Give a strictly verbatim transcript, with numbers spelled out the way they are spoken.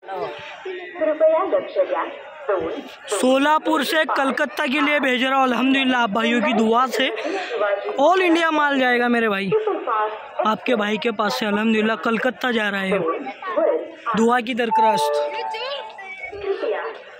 कृपया लक्ष द्या। सोलापुर से कलकत्ता के लिए भेज रहा हूँ अल्हम्दुलिल्लाह, आप भाइयों की दुआ से ऑल इंडिया माल जाएगा मेरे भाई। आपके भाई के पास से अल्हम्दुलिल्लाह कलकत्ता जा रहा है, दुआ की दरख्वास्त।